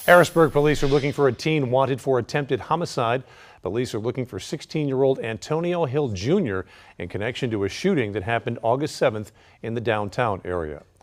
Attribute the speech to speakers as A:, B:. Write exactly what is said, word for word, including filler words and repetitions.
A: Harrisburg police are looking for a teen wanted for attempted homicide. Police are looking for sixteen-year-old Antonio Hill Junior in connection to a shooting that happened August seventh in the downtown area.